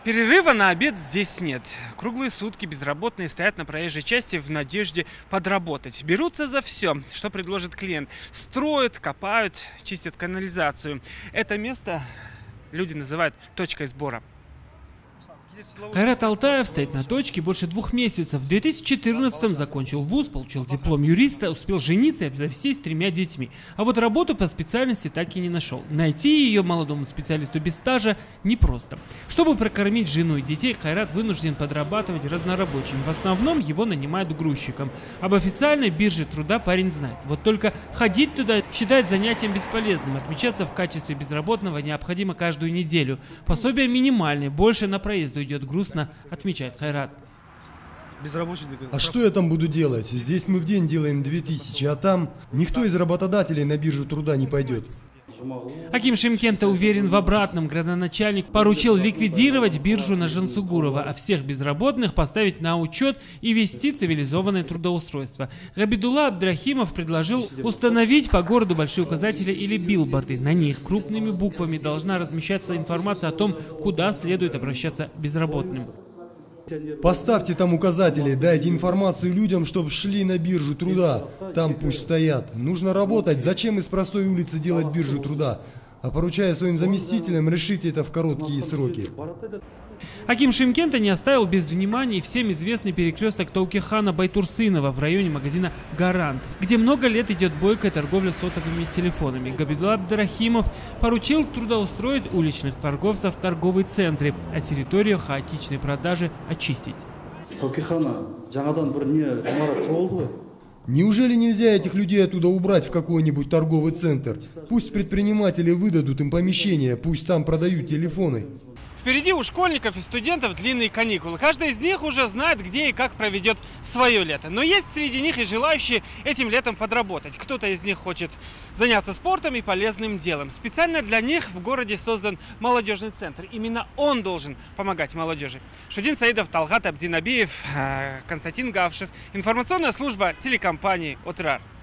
Перерыва на обед здесь нет. Круглые сутки безработные стоят на проезжей части в надежде подработать. Берутся за все, что предложит клиент. Строят, копают, чистят канализацию. Это место люди называют точкой сбора. Кайрат Алтаев стоит на точке больше 2 месяцев. В 2014-м закончил вуз, получил диплом юриста, успел жениться и обзавестись 3 детьми. А вот работу по специальности так и не нашел. Найти ее молодому специалисту без стажа непросто. Чтобы прокормить жену и детей, Кайрат вынужден подрабатывать разнорабочим. В основном его нанимают грузчиком. Об официальной бирже труда парень знает. Вот только ходить туда считает занятием бесполезным. Отмечаться в качестве безработного необходимо каждую неделю. Пособие минимальное, больше на проезд идет, грустно отмечает Кайрат. А что я там буду делать? Здесь мы в день делаем 2000, а там никто из работодателей на биржу труда не пойдет. Аким Шимкента уверен в обратном. Градоначальник поручил ликвидировать биржу на Жансугурова, а всех безработных поставить на учет и вести цивилизованное трудоустройство. Габидулла Абдрахимов предложил установить по городу большие указатели или билборды. На них крупными буквами должна размещаться информация о том, куда следует обращаться безработным. Поставьте там указатели, дайте информацию людям, чтобы шли на биржу труда. Там пусть стоят. Нужно работать. Зачем из простой улицы делать биржу труда? А поручая своим заместителям, решите это в короткие сроки. Аким Шимкента не оставил без внимания и всем известный перекресток Таукихана Байтурсынова в районе магазина «Гарант», где много лет идет бойкая торговля сотовыми телефонами. Габидулла Абдрахимов поручил трудоустроить уличных торговцев в торговой центре, а территорию хаотичной продажи очистить. Неужели нельзя этих людей оттуда убрать в какой-нибудь торговый центр? Пусть предприниматели выдадут им помещение, пусть там продают телефоны. Впереди у школьников и студентов длинные каникулы. Каждый из них уже знает, где и как проведет свое лето. Но есть среди них и желающие этим летом подработать. Кто-то из них хочет заняться спортом и полезным делом. Специально для них в городе создан молодежный центр. Именно он должен помогать молодежи. Шудин Саидов, Талгат Абдинабиев, Константин Гавшев. Информационная служба телекомпании «Отрар».